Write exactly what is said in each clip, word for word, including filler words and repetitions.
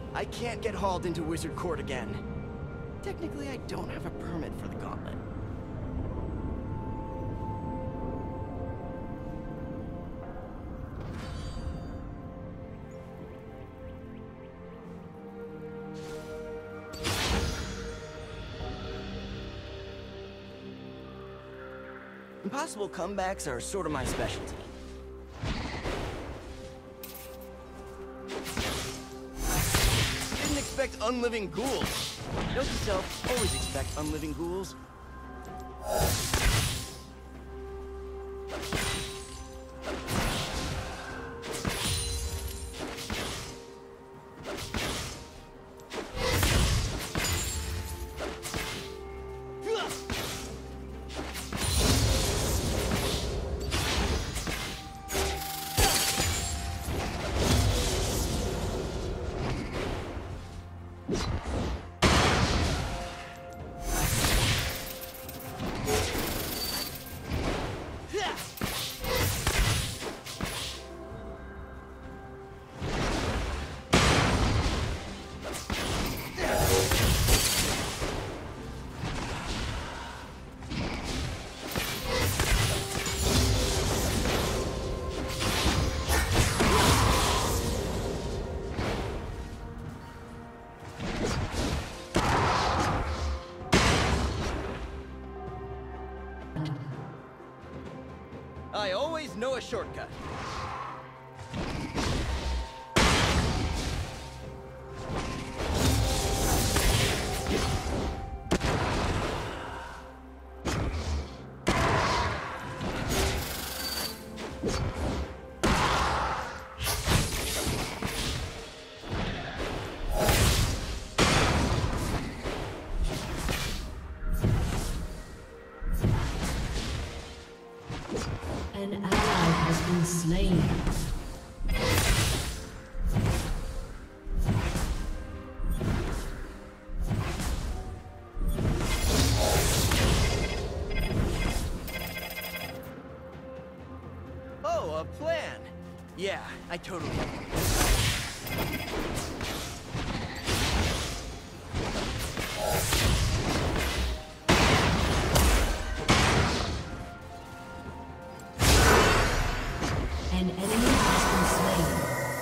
I can't get hauled into Wizard Court again. Technically, I don't have a permit for the gauntlet. Impossible comebacks are sort of my specialty. Didn't expect unliving ghouls. Note to self, always expect unliving ghouls. I always know a shortcut. An ally has been slain. Oh, a plan. Yeah, I totally have one. An enemy has been slain.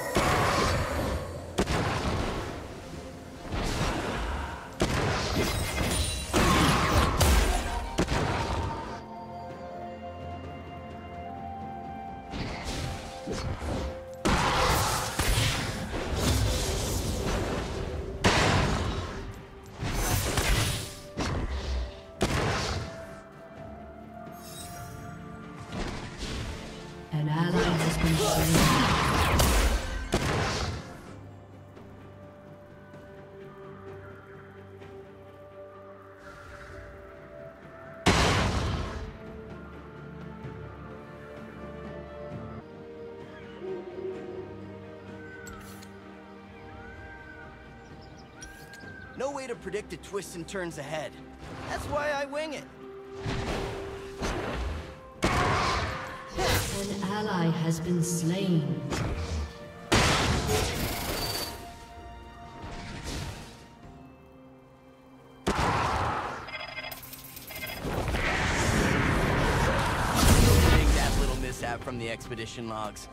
An ally has been slain. No way to predict the twists and turns ahead. That's why I wing it. An ally has been slain. Getting that little mishap from the expedition logs.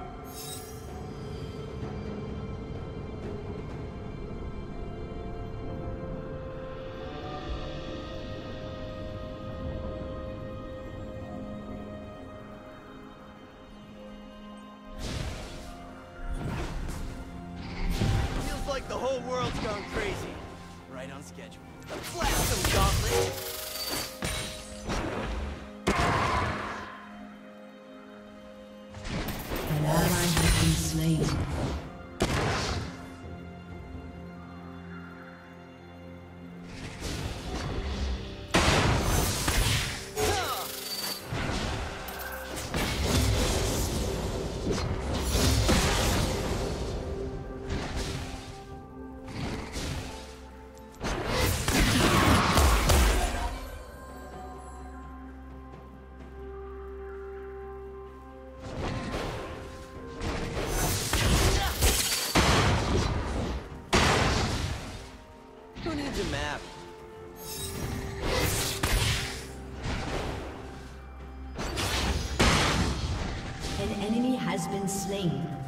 Like the whole world's gone crazy. Right on schedule. Blast them, Gauntlet! An ally has been slain. slain.